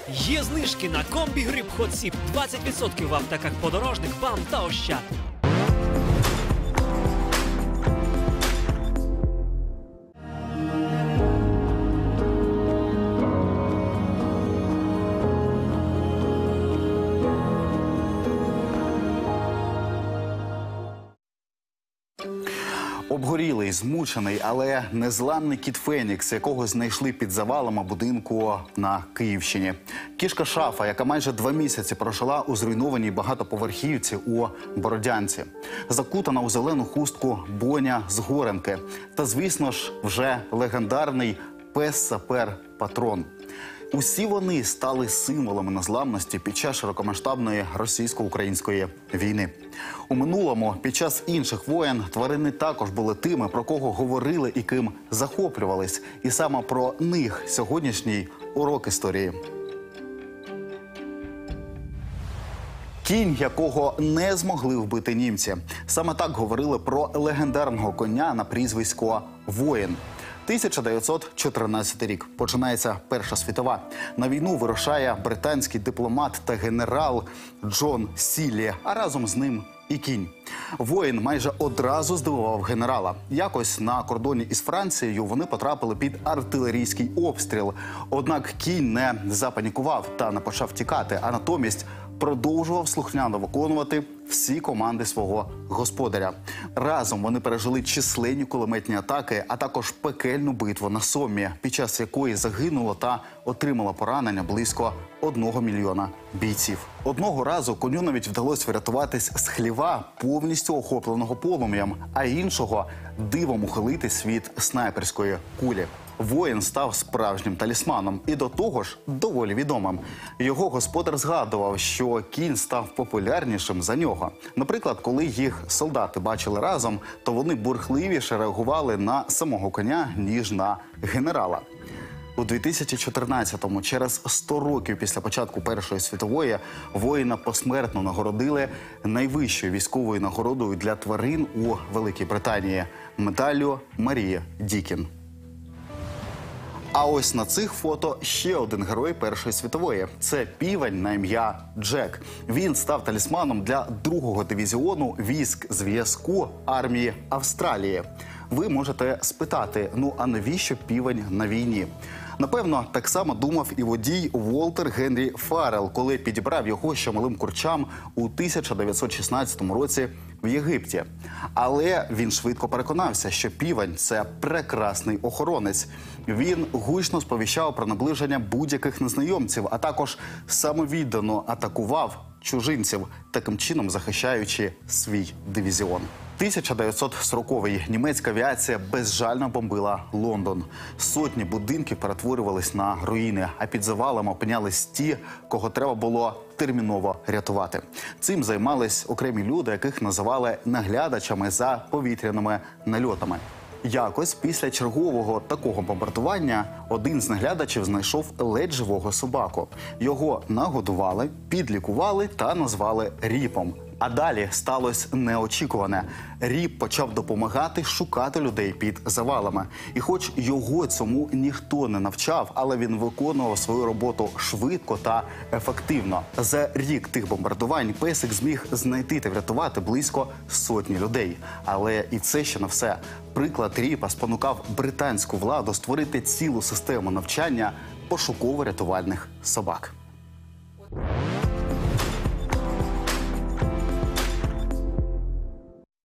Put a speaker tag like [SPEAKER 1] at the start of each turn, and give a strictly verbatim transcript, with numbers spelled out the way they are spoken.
[SPEAKER 1] Є знижки на комбі гриб Хотсіп. двадцять відсотків в аптеках Подорожник, БАМ та Ощад.
[SPEAKER 2] Обгорілий, змучений, але незламний кіт Фенікс, якого знайшли під завалами будинку на Київщині. Кішка-шафа, яка майже два місяці прожила у зруйнованій багатоповерхівці у Бородянці. Закутана у зелену хустку Боня з Горенки. Та, звісно ж, вже легендарний пес-сапер-патрон. Усі вони стали символами незламності під час широкомасштабної російсько-української війни. У минулому, під час інших воєн, тварини також були тими, про кого говорили і ким захоплювались. І саме про них сьогоднішній урок історії. Кінь, якого не змогли вбити німці. Саме так говорили про легендарного коня на прізвисько «Воїн». тисяча дев'ятсот чотирнадцятий рік. Починається Перша світова. На війну вирушає британський дипломат та генерал Джон Сіллі, а разом з ним і кінь. Воїн майже одразу здивував генерала. Якось на кордоні із Францією вони потрапили під артилерійський обстріл. Однак кінь не запанікував та не почав тікати, а натомість продовжував слухняно виконувати всі команди свого господаря. Разом вони пережили численні кулеметні атаки, а також пекельну битву на Соммі, під час якої загинуло та отримало поранення близько одного мільйона бійців. Одного разу коню навіть вдалося врятуватись з хліва, повністю охопленого полум'ям, а іншого – дивом ухилитись від снайперської кулі. Воїн став справжнім талісманом і до того ж доволі відомим. Його господар згадував, що кінь став популярнішим за нього. Наприклад, коли їх солдати бачили разом, то вони бурхливіше реагували на самого коня, ніж на генерала. У дві тисячі чотирнадцятому, через сто років після початку Першої світової, воїна посмертно нагородили найвищою військовою нагородою для тварин у Великій Британії – медаллю Марії Дікін. А ось на цих фото ще один герой Першої світової. Це півень на ім'я Джек. Він став талісманом для другого дивізіону військ зв'язку армії Австралії. Ви можете спитати, ну а навіщо півень на війні? Напевно, так само думав і водій Волтер Генрі Фаррелл, коли підібрав його ще малим курчам у тисяча дев'ятсот шістнадцятому році в Єгипті. Але він швидко переконався, що півень – це прекрасний охоронець. Він гучно сповіщав про наближення будь-яких незнайомців, а також самовіддано атакував чужинців, таким чином захищаючи свій дивізіон. тисяча дев'ятсот сороковий. Німецька авіація безжально бомбила Лондон. Сотні будинків перетворювались на руїни, а під завалами опинялись ті, кого треба було терміново рятувати. Цим займались окремі люди, яких називали наглядачами за повітряними нальотами. Якось після чергового такого бомбардування один з наглядачів знайшов ледь живого собаку. Його нагодували, підлікували та назвали Ріпом. А далі сталося неочікуване. Ріп почав допомагати шукати людей під завалами. І хоч його цьому ніхто не навчав, але він виконував свою роботу швидко та ефективно. За рік тих бомбардувань песик зміг знайти та врятувати близько сотні людей. Але і це ще не все. Приклад Ріпа спонукав британську владу створити цілу систему навчання пошуково-рятувальних собак.